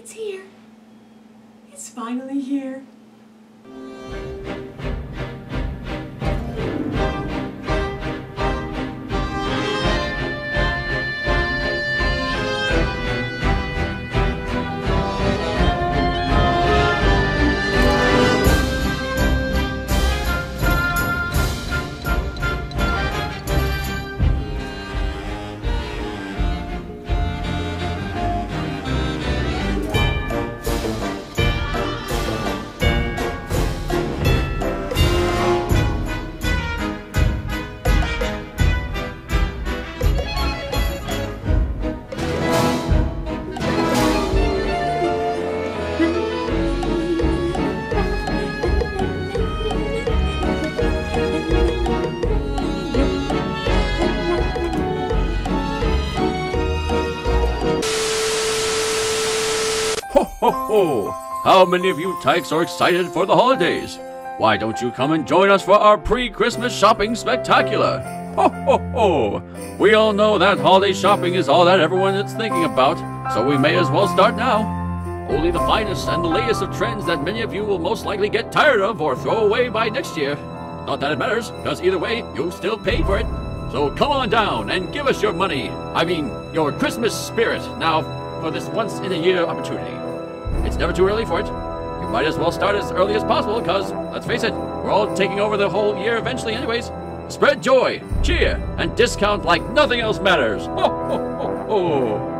It's here. It's finally here. Ho, ho, ho! How many of you tykes are excited for the holidays? Why don't you come and join us for our pre-Christmas shopping spectacular? Ho, ho, ho! We all know that holiday shopping is all that everyone is thinking about, so we may as well start now. Only the finest and the latest of trends that many of you will most likely get tired of or throw away by next year. Not that it matters, because either way, you still pay for it. So come on down and give us your money. I mean, your Christmas spirit now for this once-in-a-year opportunity. It's never too early for it. You might as well start as early as possible, because, let's face it, we're all taking over the whole year eventually anyways. Spread joy, cheer, and discount like nothing else matters. Ho, ho, ho, ho!